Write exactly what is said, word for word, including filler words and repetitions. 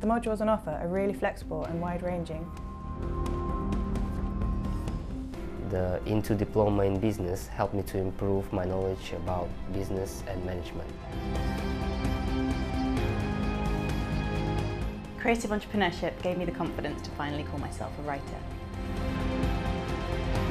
The modules on offer are really flexible and wide-ranging. The Into Diploma in Business helped me to improve my knowledge about business and management. Creative entrepreneurship gave me the confidence to finally call myself a writer.